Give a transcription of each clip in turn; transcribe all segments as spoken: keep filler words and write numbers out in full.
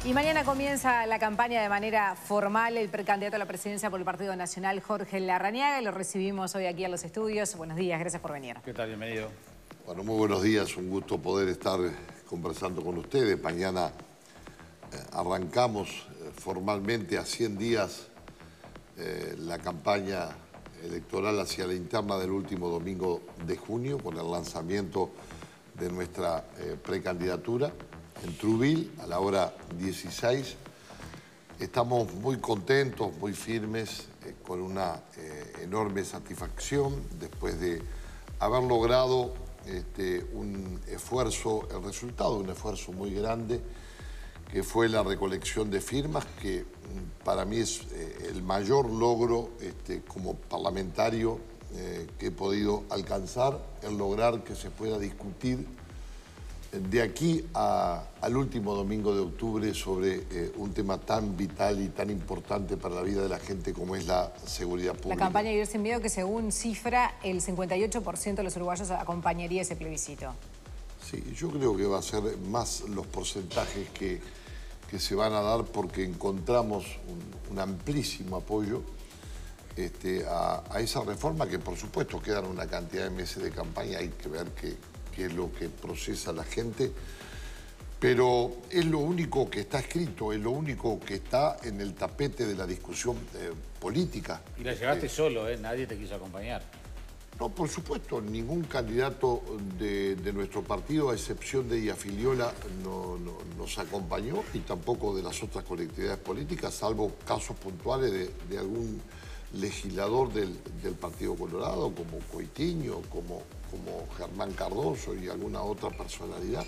Y mañana comienza la campaña de manera formal el precandidato a la presidencia por el Partido Nacional, Jorge Larrañaga, y lo recibimos hoy aquí en los estudios. Buenos días, gracias por venir. ¿Qué tal? Bienvenido. Bueno, muy buenos días, un gusto poder estar conversando con ustedes. Mañana eh, arrancamos eh, formalmente a cien días eh, la campaña electoral hacia la interna del último domingo de junio con el lanzamiento de nuestra eh, precandidatura en Trouville a la hora dieciséis. Estamos muy contentos, muy firmes, eh, con una eh, enorme satisfacción después de haber logrado este, un esfuerzo, el resultado de un esfuerzo muy grande, que fue la recolección de firmas, que para mí es eh, el mayor logro este, como parlamentario eh, que he podido alcanzar, el lograr que se pueda discutir de aquí a, al último domingo de octubre sobre eh, un tema tan vital y tan importante para la vida de la gente como es la seguridad pública. La campaña Vivir Sin Miedo, que según cifra, el cincuenta y ocho por ciento de los uruguayos acompañaría ese plebiscito. Sí, yo creo que va a ser más los porcentajes que, que se van a dar porque encontramos un, un amplísimo apoyo este, a, a esa reforma, que por supuesto quedan una cantidad de meses de campaña, hay que ver que que es lo que procesa la gente, pero es lo único que está escrito, es lo único que está en el tapete de la discusión eh, política. Y la llevaste eh, solo, ¿eh? Nadie te quiso acompañar. No, por supuesto, ningún candidato de, de nuestro partido, a excepción de Iafiliola, no, no, nos acompañó, y tampoco de las otras colectividades políticas, salvo casos puntuales de, de algún legislador del, del Partido Colorado, como Coitiño, como, como Germán Cardoso y alguna otra personalidad.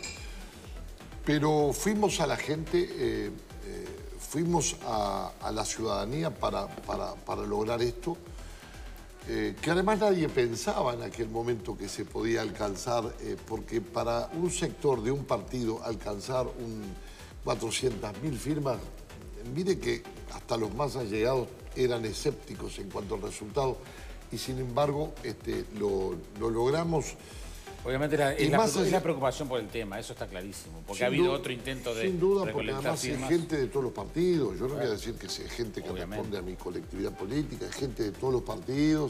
Pero fuimos a la gente, eh, eh, fuimos a, a la ciudadanía para, para, para lograr esto, eh, que además nadie pensaba en aquel momento que se podía alcanzar, eh, porque para un sector de un partido alcanzar un cuatrocientas mil firmas, mire que hasta los más allegados eran escépticos en cuanto al resultado, y sin embargo este, lo, lo logramos. Obviamente la, es, la, allá, es la preocupación por el tema, eso está clarísimo, porque ha habido duda, otro intento de sin duda, porque recolectar además firmas. Es gente de todos los partidos, yo no claro. voy a decir que sea gente que Obviamente. responde a mi colectividad política, es gente de todos los partidos,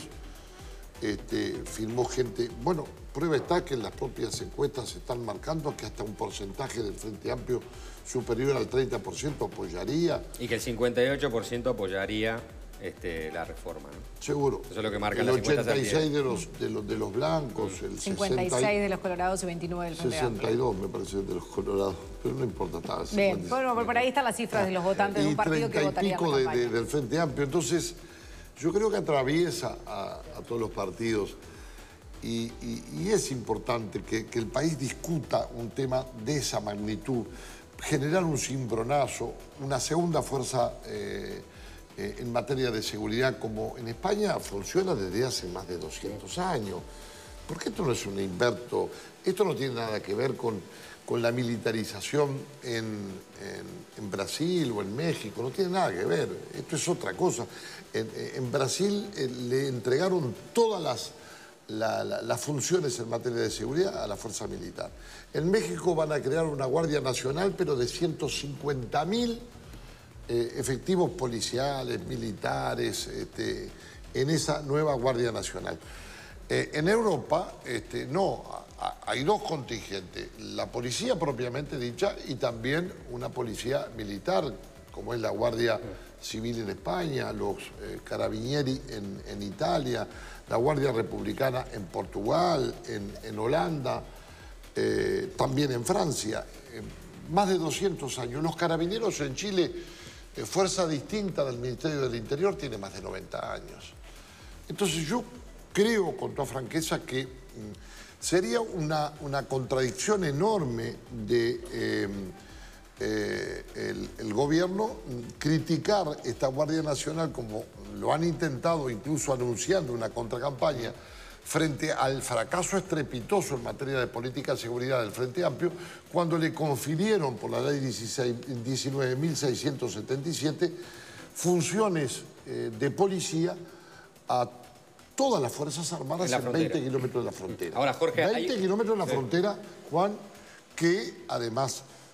este, firmó gente, bueno, prueba está que en las propias encuestas se están marcando que hasta un porcentaje del Frente Amplio superior al treinta por ciento apoyaría. Y que el cincuenta y ocho por ciento apoyaría este, la reforma, ¿no? Seguro. Eso es lo que marca el las encuestas. ochenta y seis de los, de, los, de los blancos, mm. el cincuenta y seis sesenta de los colorados y veintinueve del Frente sesenta y dos me parece de los colorados, pero no importa. Estaba Bien, bueno, por ahí están las cifras de los votantes de un partido que votaría por la campaña. De, de, del Frente Amplio. Entonces, yo creo que atraviesa a, a todos los partidos y, y, y es importante que, que el país discuta un tema de esa magnitud, generar un cimbronazo, una segunda fuerza eh, eh, en materia de seguridad, como en España funciona desde hace más de doscientos años. Porque esto no es un invento, esto no tiene nada que ver con, con la militarización en, en, en Brasil o en México, no tiene nada que ver, esto es otra cosa. En, en Brasil eh, le entregaron todas las, la, la, las funciones en materia de seguridad a la fuerza militar. En México van a crear una Guardia Nacional, pero de ciento cincuenta mil eh, efectivos policiales, militares, este, en esa nueva Guardia Nacional. Eh, en Europa, este, no, a, a, hay dos contingentes, la policía propiamente dicha y también una policía militar, como es la Guardia Civil en España, los eh, Carabinieri en, en Italia, la Guardia Republicana en Portugal, en, en Holanda, eh, también en Francia, eh, más de doscientos años. Los carabineros en Chile, eh, fuerza distinta del Ministerio del Interior, tiene más de noventa años. Entonces yo creo con toda franqueza que mm, sería una, una contradicción enorme de eh, eh, el, el gobierno criticar esta Guardia Nacional, como lo han intentado, incluso anunciando una contracampaña, frente al fracaso estrepitoso en materia de política de seguridad del Frente Amplio, cuando le confirieron por la ley diecinueve mil seiscientos setenta y siete funciones eh, de policía a todas las Fuerzas Armadas en, en veinte kilómetros de la frontera. Ahora, Jorge, veinte hay... kilómetros de la frontera, Juan, que además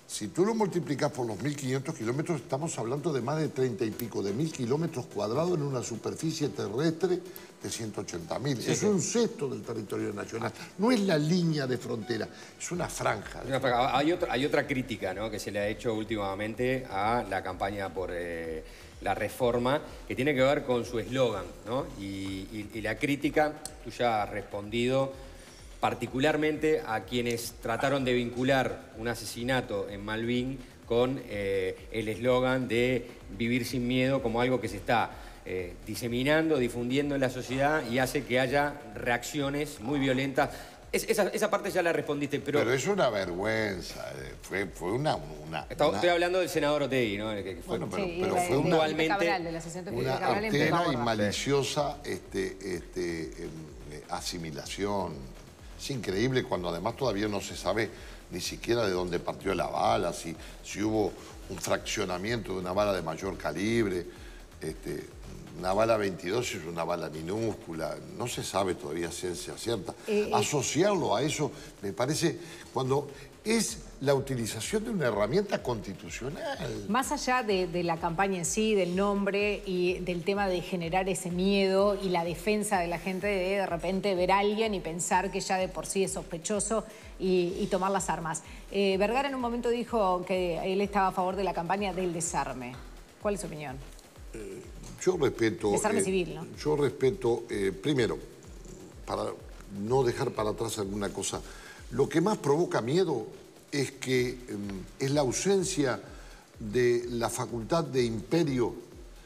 Si tú lo multiplicas por los mil quinientos kilómetros, estamos hablando de más de treinta y pico de mil kilómetros cuadrados en una superficie terrestre de ciento ochenta mil. Sí, es sí. un sexto del territorio nacional. No es la línea de frontera, es una franja. Una franja. Hay, otra, hay otra crítica, ¿no?, que se le ha hecho últimamente a la campaña por eh, la reforma, que tiene que ver con su eslogan, ¿no? Y, y, y la crítica, tú ya has respondido, particularmente a quienes trataron de vincular un asesinato en Malvin con eh, el eslogan de vivir sin miedo como algo que se está eh, diseminando, difundiendo en la sociedad y hace que haya reacciones muy violentas. Es, esa, esa parte ya la respondiste, pero... Pero es una vergüenza, fue, fue una... una, Está, una... Estoy hablando del senador Otegui, ¿no? Que fue, bueno, pero, sí, pero de, fue de, una, de Cabral, de la una artera y maliciosa este, este, eh, asimilación. Es increíble cuando además todavía no se sabe ni siquiera de dónde partió la bala, si, si hubo un fraccionamiento de una bala de mayor calibre. Este, una bala veintidós es una bala minúscula, no se sabe todavía ciencia cierta. Eh, Asociarlo a eso me parece cuando es la utilización de una herramienta constitucional. Más allá de, de la campaña en sí, del nombre y del tema de generar ese miedo y la defensa de la gente de de repente ver a alguien y pensar que ya de por sí es sospechoso y, y tomar las armas. Eh, Vergara en un momento dijo que él estaba a favor de la campaña del desarme. ¿Cuál es su opinión? Eh, yo respeto... Desarme eh, civil, ¿no? Yo respeto, eh, primero, para no dejar para atrás alguna cosa, lo que más provoca miedo es que eh, es la ausencia de la facultad de imperio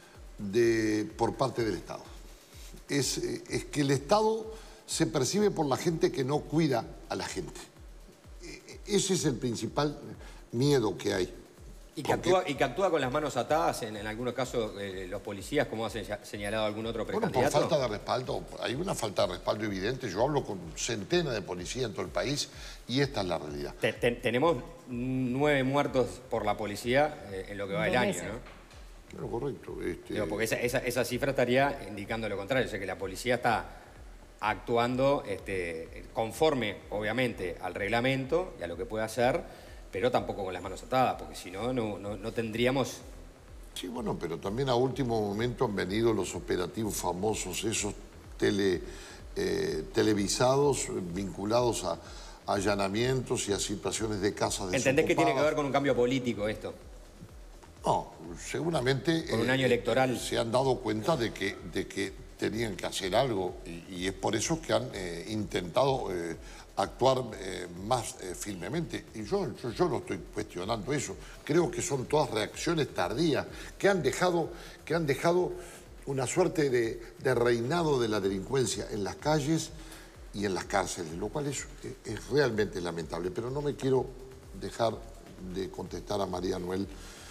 de, por parte del Estado. Es, eh, es que el Estado se percibe por la gente que no cuida a la gente. Eh, ese es el principal miedo que hay. Y que, actúa, y que actúa con las manos atadas, en, en algunos casos eh, los policías, como ha señalado algún otro precandidato. Bueno, por falta de respaldo, hay una falta de respaldo evidente. Yo hablo con centenas de policías en todo el país y esta es la realidad. Te, te, tenemos nueve muertos por la policía eh, en lo que va del año, ¿no? Claro, correcto. Este... Digo, porque esa, esa, esa cifra estaría indicando lo contrario, o sea que la policía está actuando este, conforme, obviamente, al reglamento y a lo que puede hacer, pero tampoco con las manos atadas, porque si no, no, no tendríamos... Sí, bueno, pero también a último momento han venido los operativos famosos, esos tele, eh, televisados, vinculados a, a allanamientos y a situaciones de casas desocupadas. ¿Entendés que tiene que ver con un cambio político esto? No, seguramente... Con un año eh, electoral. Se han dado cuenta de que, de que tenían que hacer algo y, y es por eso que han eh, intentado... Eh, actuar eh, más eh, firmemente. Y yo, yo, yo no estoy cuestionando eso. Creo que son todas reacciones tardías que han dejado, que han dejado una suerte de, de reinado de la delincuencia en las calles y en las cárceles, lo cual es, es realmente lamentable. Pero no me quiero dejar de contestar a María Noel.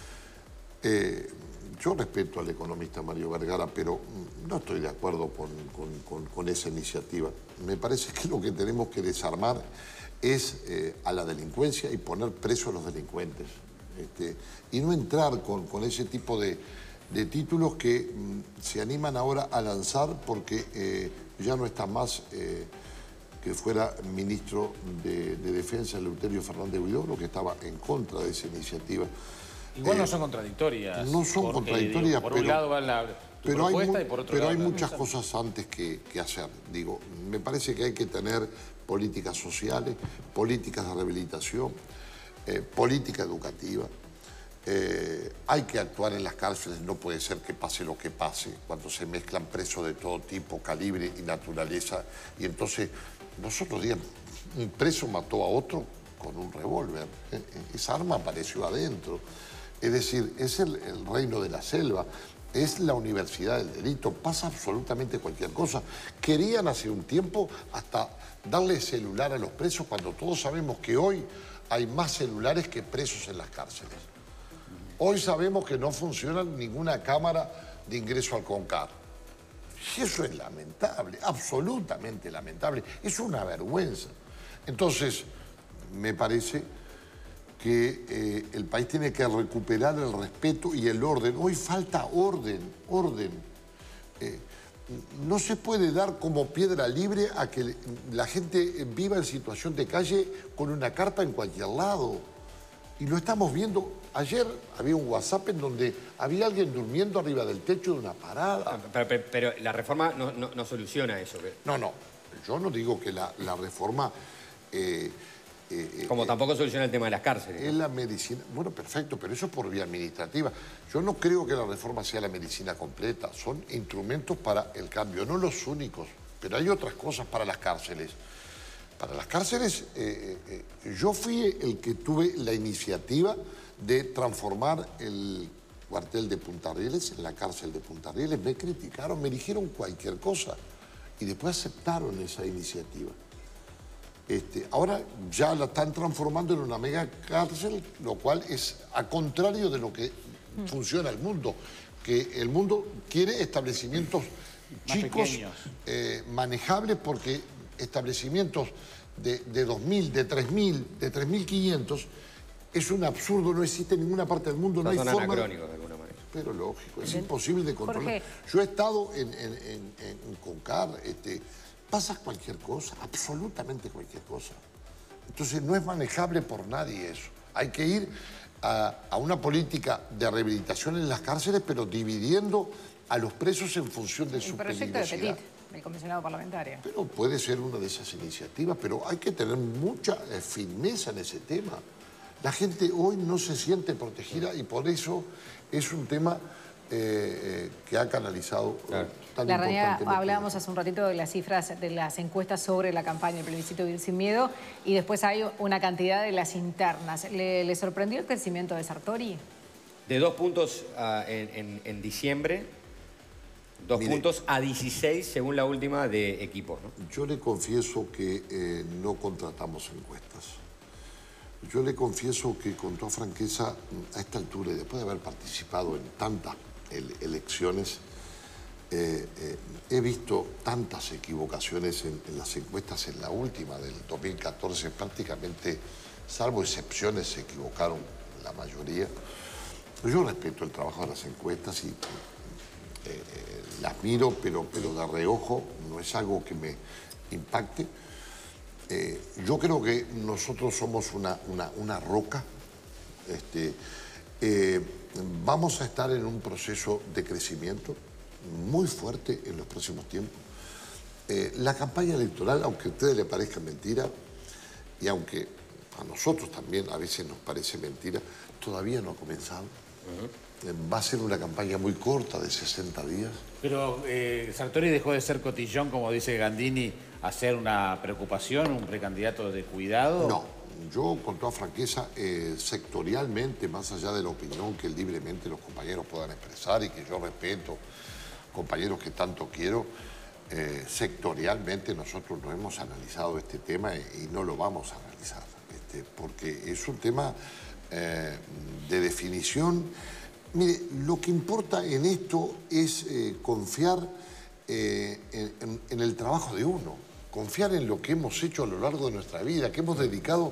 Eh, yo respeto al economista Mario Vergara, pero no estoy de acuerdo con, con, con, con esa iniciativa. Me parece que lo que tenemos que desarmar es eh, a la delincuencia y poner preso a los delincuentes. Este, y no entrar con, con ese tipo de, de títulos que mm, se animan ahora a lanzar porque eh, ya no está más eh, que fuera ministro de, de Defensa, Eleuterio Fernández Huidobro, que estaba en contra de esa iniciativa. Igual eh, no son contradictorias. No son porque, contradictorias, digo, por pero... un lado va la, tu pero propuesta hay, y por otro pero lado... hay la muchas mesa. cosas antes que, que hacer. Digo, me parece que hay que tener políticas sociales, políticas de rehabilitación, eh, política educativa. Eh, hay que actuar en las cárceles, no puede ser que pase lo que pase cuando se mezclan presos de todo tipo, calibre y naturaleza. Y entonces, nosotros digamos, un preso mató a otro con un revólver. Esa arma apareció adentro. Es decir, es el, el reino de la selva, es la universidad del delito, pasa absolutamente cualquier cosa. Querían hace un tiempo hasta darle celular a los presos cuando todos sabemos que hoy hay más celulares que presos en las cárceles. Hoy sabemos que no funciona ninguna cámara de ingreso al CONCAR. Y eso es lamentable, absolutamente lamentable. Es una vergüenza. Entonces, me parece que eh, el país tiene que recuperar el respeto y el orden. Hoy falta orden, orden. Eh, no se puede dar como piedra libre a que la gente viva en situación de calle con una carpa en cualquier lado. Y lo estamos viendo. Ayer había un WhatsApp en donde había alguien durmiendo arriba del techo de una parada. Pero, pero, pero la reforma no, no, no soluciona eso. No, no. Yo no digo que la, la reforma... Eh, eh, Como eh, tampoco soluciona el tema de las cárceles. Es, ¿no?, la medicina... Bueno, perfecto, pero eso es por vía administrativa. Yo no creo que la reforma sea la medicina completa. Son instrumentos para el cambio, no los únicos. Pero hay otras cosas para las cárceles. Para las cárceles, eh, eh, yo fui el que tuve la iniciativa de transformar el cuartel de Punta Rieles en la cárcel de Punta Rieles. Me criticaron, me dijeron cualquier cosa y después aceptaron esa iniciativa. Este, ahora ya la están transformando en una mega cárcel, lo cual es a contrario de lo que funciona el mundo, que el mundo quiere establecimientos más chicos, eh, manejables, porque establecimientos de, de dos mil, de tres mil, de tres mil quinientos es un absurdo, no existe en ninguna parte del mundo, no, no hay forma... anacrónicos de alguna manera. Pero lógico, es imposible de controlar. Yo he estado en, en, en, en Concar, este, pasa cualquier cosa, absolutamente cualquier cosa. Entonces no es manejable por nadie eso. Hay que ir a, a una política de rehabilitación en las cárceles, pero dividiendo a los presos en función de su peligrosidad. El proyecto de Petit, el comisionado parlamentario. Pero puede ser una de esas iniciativas, pero hay que tener mucha eh, firmeza en ese tema. La gente hoy no se siente protegida y por eso es un tema eh, eh, que ha canalizado claro. tan Larrañaga, hablábamos hace un ratito de las cifras de las encuestas sobre la campaña del plebiscito Vivir Sin Miedo y después hay una cantidad de las internas. ¿Le, le sorprendió el crecimiento de Sartori? De dos puntos uh, en, en, en diciembre, dos Mire, puntos a dieciséis según la última de Equipo, ¿no? Yo le confieso que eh, no contratamos encuestas. Yo le confieso que con toda franqueza, a esta altura y después de haber participado en tantas ele elecciones, eh, eh, he visto tantas equivocaciones en, en las encuestas. En la última del dos mil catorce prácticamente, salvo excepciones, se equivocaron la mayoría. Yo respeto el trabajo de las encuestas y eh, eh, las miro, pero, pero de reojo, no es algo que me impacte. Eh, yo creo que nosotros somos una, una, una roca. Este, eh, vamos a estar en un proceso de crecimiento muy fuerte en los próximos tiempos. Eh, la campaña electoral, aunque a ustedes les parezca mentira, y aunque a nosotros también a veces nos parece mentira, todavía no ha comenzado. Uh-huh. eh, va a ser una campaña muy corta, de sesenta días. Pero eh, Sartori dejó de ser cotillón, como dice Gandini, a ser una preocupación, un precandidato de cuidado. No, yo con toda franqueza, eh, sectorialmente, más allá de la opinión que libremente los compañeros puedan expresar y que yo respeto, compañeros que tanto quiero, eh, sectorialmente nosotros no hemos analizado este tema y, y no lo vamos a analizar, este, porque es un tema eh, de definición. Mire, lo que importa en esto es eh, confiar eh, en, en el trabajo de uno. Confiar en lo que hemos hecho a lo largo de nuestra vida, que hemos dedicado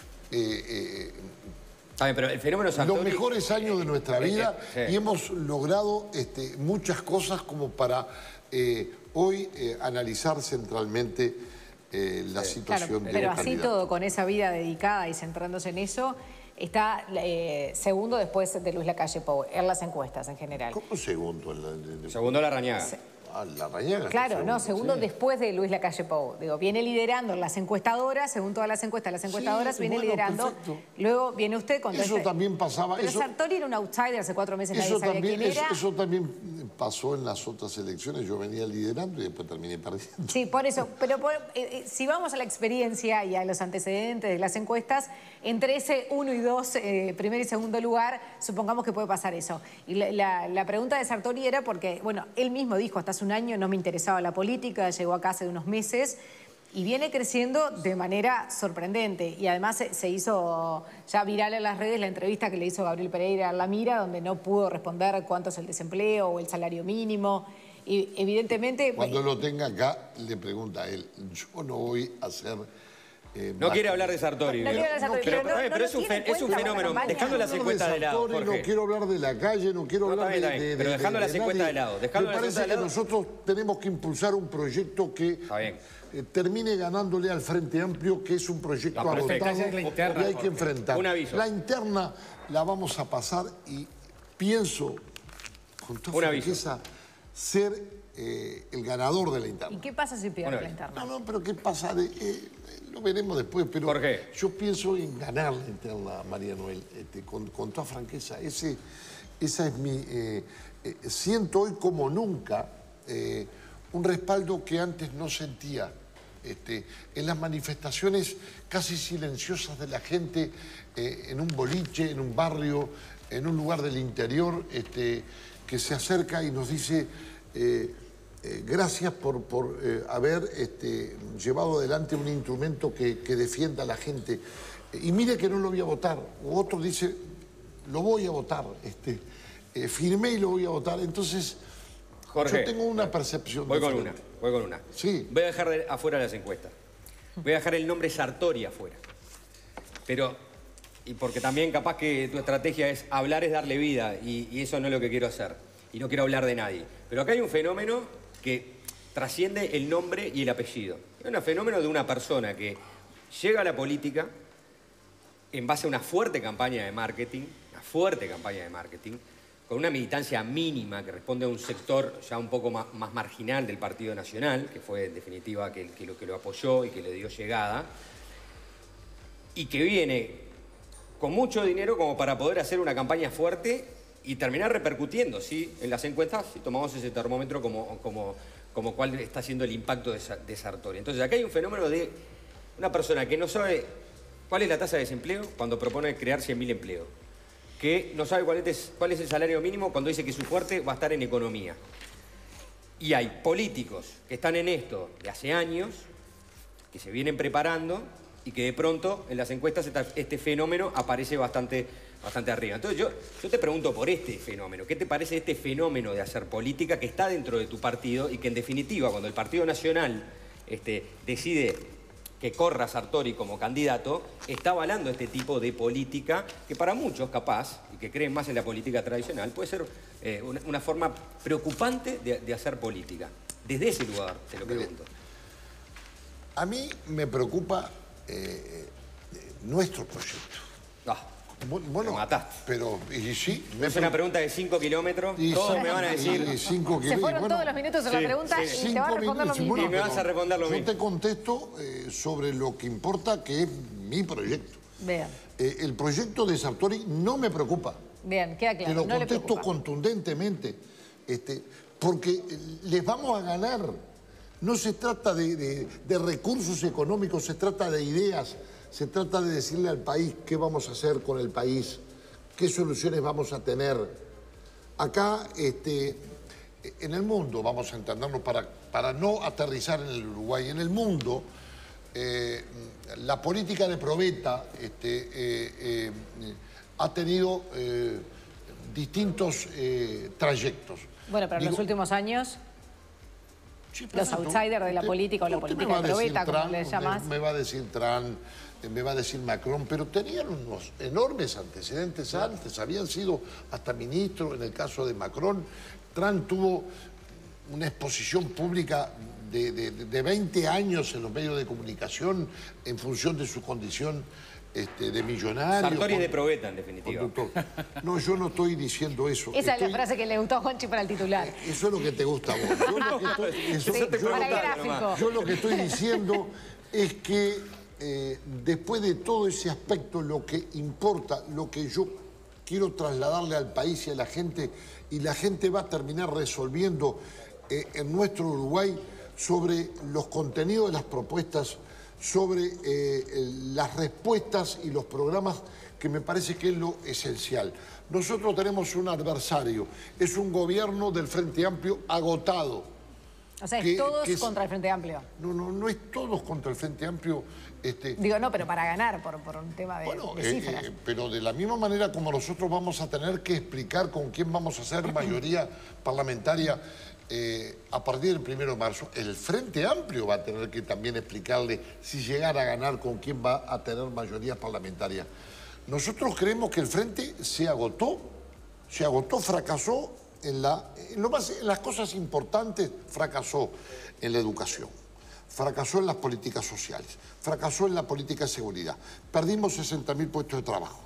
eh, eh, Ay, pero el fenómeno Sartori, los mejores años de nuestra vida eh, sí. y hemos logrado este, muchas cosas como para eh, hoy eh, analizar centralmente eh, la sí. situación claro, de pero los así candidatos. todo, con esa vida dedicada y centrándose en eso, está eh, segundo después de Luis Lacalle Pou, en las encuestas en general. ¿Cómo segundo? En la, en el... Segundo Larrañaga. Se... Ah, Larrañaga. Claro, segundo, no, segundo sí. después de Luis Lacalle Pou. Digo, viene liderando en las encuestadoras, según todas las encuestas, las encuestadoras, sí, viene bueno, liderando. Perfecto. Luego viene usted con... Eso este... también pasaba... Pero eso... Sartori era un outsider, hace cuatro meses nadie sabía también, quién eso, era. eso también pasó en las otras elecciones. Yo venía liderando y después terminé perdiendo. Sí, por eso. Pero por, eh, si vamos a la experiencia y a los antecedentes de las encuestas, entre ese uno y dos, eh, primer y segundo lugar, supongamos que puede pasar eso. Y la, la, la pregunta de Sartori era porque, bueno, él mismo dijo, hasta hace un año no me interesaba la política, llegó acá hace unos meses y viene creciendo de manera sorprendente. Y además se, se hizo ya viral en las redes la entrevista que le hizo Gabriel Pereira a La Mira, donde no pudo responder cuánto es el desempleo o el salario mínimo. Y evidentemente... Cuando lo tenga acá, le pregunta a él. Yo no voy a ser Eh, no quiere hablar de Sartori. No, no quiere hablar de Sartori, pero, pero no- pero, no pero lo es un, tiene fe- en es un cuenta fenómeno. para la Dejando las No encuestas de lado, Sartori, Jorge. no quiero hablar de la calle, no quiero No, hablar está bien, de, está bien, de- pero de- dejando de las encuestas nadie. de lado, dejando Me las parece encuestas de que lado. nosotros tenemos que impulsar un proyecto que Está bien. eh, termine ganándole al Frente Amplio, que es un proyecto No, perfecto. agotado Esa es la interna, y hay que Jorge. enfrentar. Un aviso. La interna la vamos a pasar y pienso, con toda Un aviso. franqueza, ser eh, el ganador de la interna. ¿Y qué pasa si pierde Una la vez. interna? No, no, pero ¿qué pasa? De, eh, lo veremos después, pero Jorge. yo pienso en ganar la interna, María Noel, este, con, con toda franqueza. Ese, esa es mi... eh, eh, siento hoy como nunca eh, un respaldo que antes no sentía. Este, en las manifestaciones casi silenciosas de la gente, eh, en un boliche, en un barrio, en un lugar del interior, este, que se acerca y nos dice... eh, Eh, gracias por, por eh, haber este, llevado adelante un instrumento que, que defienda a la gente. Eh, y mire que no lo voy a votar. O otro dice, lo voy a votar. Este, eh, firmé y lo voy a votar. Entonces, Jorge, yo tengo una percepción Voy con una, diferente. voy con una. Sí. Voy a dejar de- afuera las encuestas. Voy a dejar el nombre Sartori afuera. Pero, y porque también capaz que tu estrategia es hablar es darle vida, y, y eso no es lo que quiero hacer. Y no quiero hablar de nadie. Pero acá hay un fenómeno que trasciende el nombre y el apellido. Es un fenómeno de una persona que llega a la política en base a una fuerte campaña de marketing, una fuerte campaña de marketing, con una militancia mínima que responde a un sector ya un poco más, más marginal del Partido Nacional, que fue en definitiva que, que, lo, que lo apoyó y que le dio llegada, y que viene con mucho dinero como para poder hacer una campaña fuerte y terminar repercutiendo, ¿sí? En las encuestas, si tomamos ese termómetro como, como, como cuál está siendo el impacto de, Sa- de Sartori. Entonces, acá hay un fenómeno de una persona que no sabe cuál es la tasa de desempleo cuando propone crear cien mil empleos, que no sabe cuál es, cuál es el salario mínimo cuando dice que su fuerte va a estar en economía. Y hay políticos que están en esto de hace años, que se vienen preparando y que de pronto en las encuestas esta- este fenómeno aparece bastante, bastante arriba. Entonces yo, yo te pregunto por este fenómeno. ¿Qué te parece este fenómeno de hacer política que está dentro de tu partido y que en definitiva cuando el Partido Nacional este, decide que corra Sartori como candidato, está avalando este tipo de política que para muchos capaz, y que creen más en la política tradicional, puede ser eh, una, una forma preocupante de, de hacer política? Desde ese lugar te lo pregunto. A mí me preocupa eh, eh, nuestro proyecto. Ah, Bu- Bueno, Me mataste. pero y sí, me es una pregunta de cinco kilómetros, y todos sí, me van a y- decir... y cinco Se kilos, y fueron bueno, todos los minutos en sí, la pregunta sí. y te cinco va a responder lo minutos, mismo. bueno, Y me vas pero a responder lo yo mismo. te contesto eh, sobre lo que importa, que es mi proyecto. Bien, Eh, el proyecto de Sartori no me preocupa. bien, queda Te claro. lo No le contesto preocupa. contundentemente. Este, porque les vamos a ganar. No se trata de, de- de recursos económicos, se trata de ideas. Se trata de decirle al país qué vamos a hacer con el país, qué soluciones vamos a tener. Acá, este, en el mundo, vamos a entendernos para, para no aterrizar en el Uruguay, en el mundo, eh, la política de probeta este, eh, eh, ha tenido eh, distintos eh, trayectos. Bueno, pero en Digo, los últimos años, sí, los perfecto. outsiders de la Usted- política o la usted política me va de a decir probeta, como Trump, le llamas. Me, me va a decir Trump, eh, me va a decir Macron, pero tenían unos enormes antecedentes antes, habían sido hasta ministros en el caso de Macron. Trump tuvo una exposición pública de, de- de veinte años en los medios de comunicación en función de su condición este, de millonario. Sartori es de con- probeta, en definitiva. conductor. No, yo no estoy diciendo eso. Esa es la Estoy- frase que le gustó a Juanchi para el titular. Eso es lo que te gusta a vos. Yo lo que estoy, eso- Sí, yo- para el yo- gráfico. yo lo que estoy diciendo es que eh, después de todo ese aspecto, lo que importa, lo que yo quiero trasladarle al país y a la gente, y la gente va a terminar resolviendo eh, en nuestro Uruguay sobre los contenidos de las propuestas, sobre eh, el- las respuestas y los programas, que me parece que es lo esencial. Nosotros tenemos un adversario, es un gobierno del Frente Amplio agotado. O sea, es que- todos que es- contra el Frente Amplio. No, no, no es todos contra el Frente Amplio. Este, Digo, no, pero para ganar, por, por un tema de, bueno, de eh, cifras. eh, pero de la misma manera como nosotros vamos a tener que explicar con quién vamos a hacer mayoría parlamentaria eh, a partir del primero de marzo, el Frente Amplio va a tener que también explicarle si llegara a ganar con quién va a tener mayoría parlamentaria. Nosotros creemos que el Frente se agotó, se agotó, fracasó en, la, en, lo más, en las cosas importantes, fracasó en la educación, fracasó en las políticas sociales, fracasó en la política de seguridad. Perdimos sesenta mil puestos de trabajo.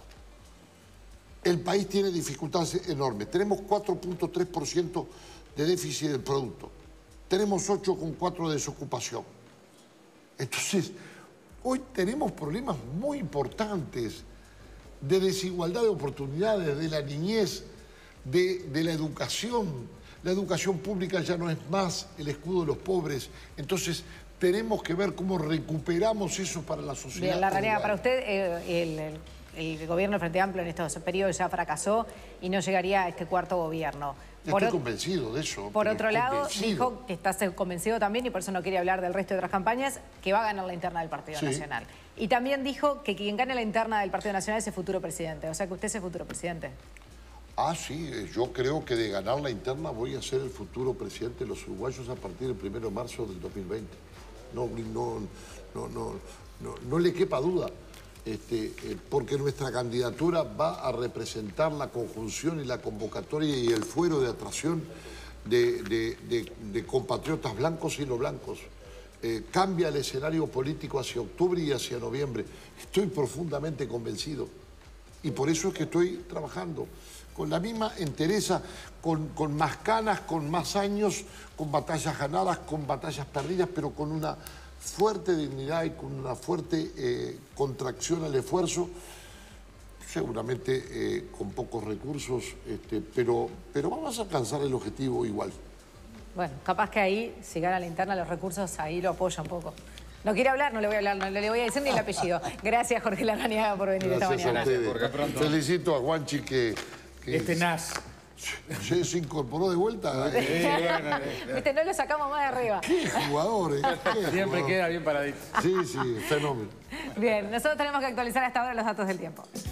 El país tiene dificultades enormes. Tenemos cuatro punto tres por ciento de déficit del producto. Tenemos ocho coma cuatro por ciento de desocupación. Entonces, hoy tenemos problemas muy importantes de desigualdad de oportunidades, de la niñez, de, de la educación. La educación pública ya no es más el escudo de los pobres. Entonces, tenemos que ver cómo recuperamos eso para la sociedad. Bien, Larrañaga, para usted eh, el, el, el gobierno del Frente Amplio en estos periodos ya fracasó y no llegaría a este cuarto gobierno. Por Estoy convencido de eso. Por otro lado, convencido. dijo que está convencido también, y por eso no quiere hablar del resto de otras campañas, que va a ganar la interna del Partido sí. Nacional. Y también dijo que quien gane la interna del Partido Nacional es el futuro presidente. O sea que usted es el futuro presidente. Ah, sí. Yo creo que de ganar la interna voy a ser el futuro presidente de los uruguayos a partir del primero de marzo del dos mil veinte. No, no, no, no, no, no le quepa duda. Este, eh, porque nuestra candidatura va a representar la conjunción y la convocatoria y el fuero de atracción de, de, de, de compatriotas blancos y no blancos. Eh, cambia el escenario político hacia octubre y hacia noviembre. Estoy profundamente convencido y por eso es que estoy trabajando con la misma entereza, con, con más canas, con más años, con batallas ganadas, con batallas perdidas, pero con una fuerte dignidad y con una fuerte eh, contracción al esfuerzo, seguramente eh, con pocos recursos, este, pero, pero vamos a alcanzar el objetivo igual. Bueno, capaz que ahí, si gana la interna, los recursos ahí lo apoya un poco. No quiere hablar, no le voy a hablar, no le voy a decir ni el apellido. Gracias, Jorge Larrañaga, por venir Gracias esta mañana. A ustedes. Gracias, pronto. Felicito a Juanchi que... que este N A S. Se, se incorporó de vuelta. ¿eh? Viste, no lo sacamos más de arriba. ¡Qué jugadores! ¿Qué Siempre jugador? queda bien paradito. Sí, sí, fenómeno. Bien, nosotros tenemos que actualizar a esta hora los datos del tiempo.